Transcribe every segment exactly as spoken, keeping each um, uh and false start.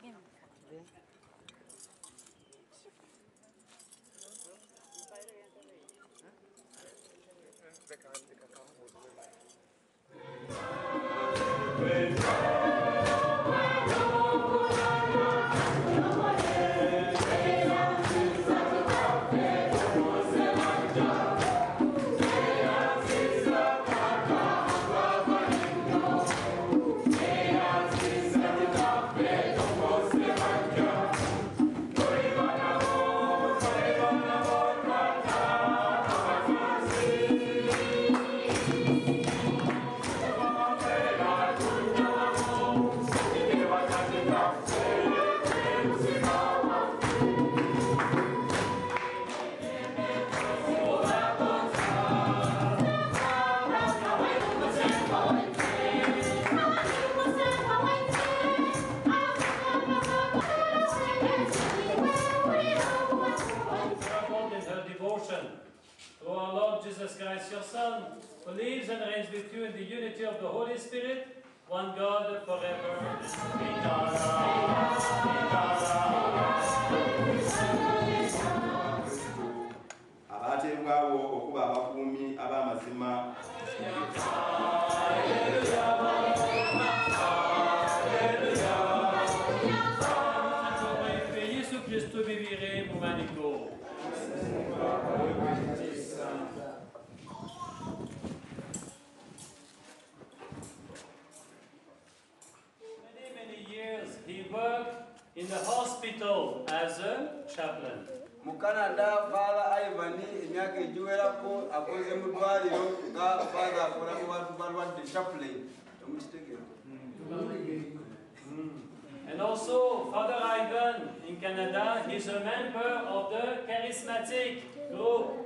And also, Father Ivan in Canada, he's a member of the charismatic group.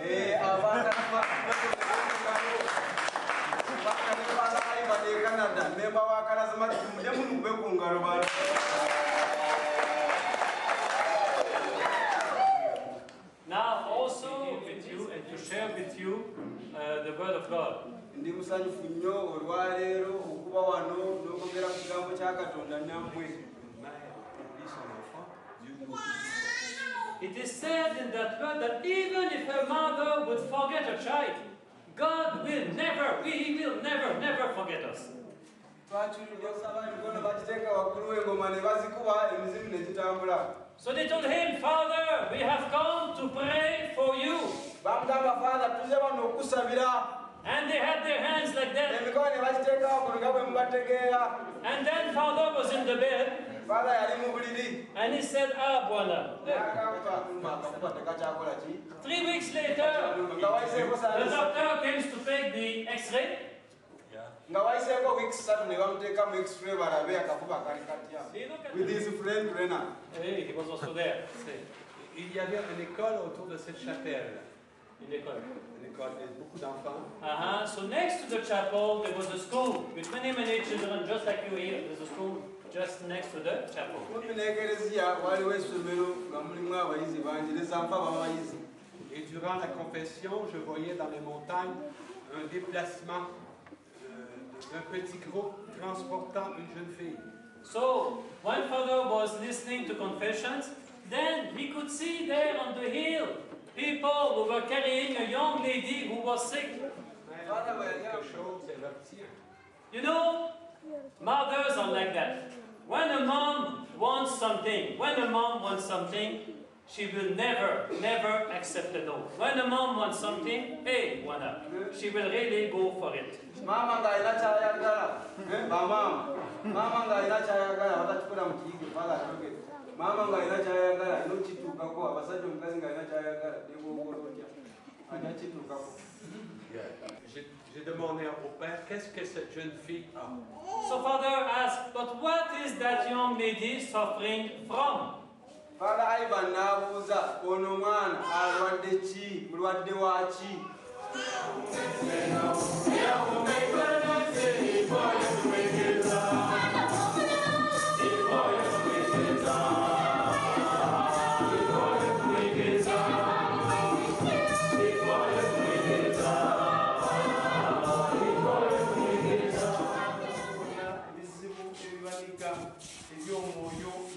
Now, also with you and to share with you uh, the Word of God. It is said in that word that even if a mother would forget a child, God will never, He will never, never forget us. So they told him, Father, we have come to pray for you. And they had their hands like that. And then Father was in the bed. And he said, ah, Buana. Three weeks later, the doctor came to take the x-ray. With his friend Rena. Hey, he was also there. Il y avait une école autour de cette chapelle. Une école. Une école, il y a beaucoup d'enfants. Uh-huh. So next to the chapel, there was a school with many, many children, just like you here. There's a school just next to the chapel. Et durant la confession, je voyais dans les montagnes un déplacement d'un petit groupe transportant une jeune fille. So, when Father was listening to confessions, then he could see there on the hill people who were carrying a young lady who was sick. You know, mothers are like that. When a mom wants something, when a mom wants something, she will never, never accept a no. When a mom wants something, hey, wanna, she will really go for it. Mama ngaina chayagala. Mama. Mama ngaina chayagala watachukura mchigi pala atoke. Mama ngaina chayagala inochituka kwa abasaje mukazi ngaina chayagala ndego ngoroja. Anachituka kwa. J'ai demandé au père qu'est-ce que cette jeune fille a. So father asked, but what is that young lady suffering from? Father Ivan nabuza ono mwana alwadde chi mulwadde wa chi. Ebizibu ebibanika ebyomwoyo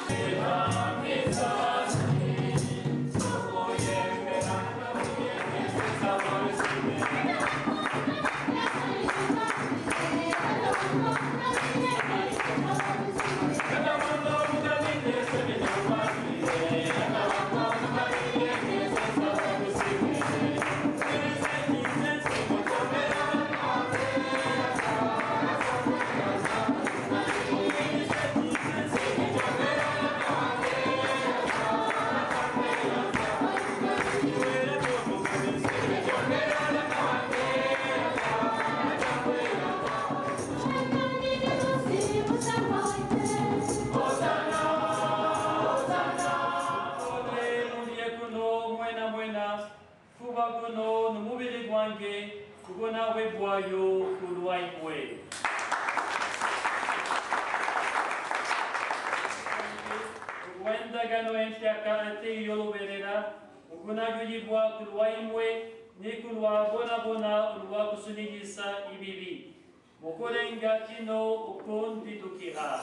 Mokolenga kino ukon bitukira.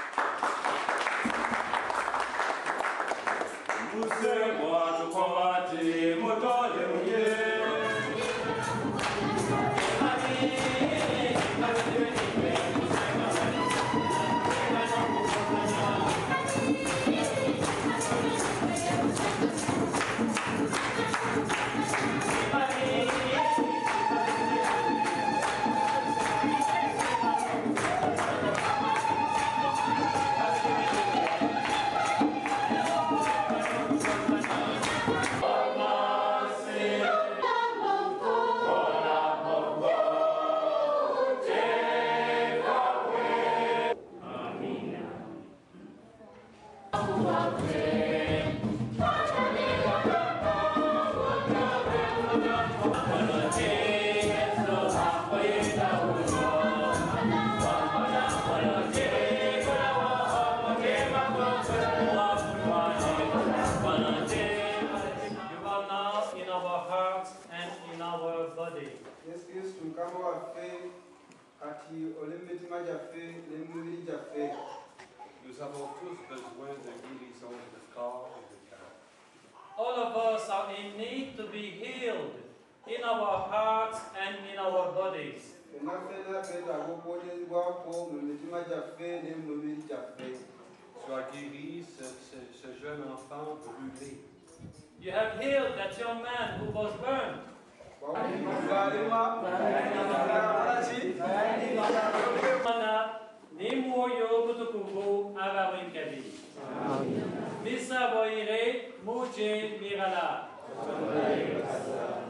Muse watu kwa wati mutole mwenye. Nous avons tous besoin de guérison de corps et de cœur. All of us are in need to be healed in our hearts and in our bodies. Sois guéri ce, ce, ce jeune enfant brûlé. You have healed that young man who was burned. Nimuoyo butukubu agawin kabi. Misa boire muje mirala.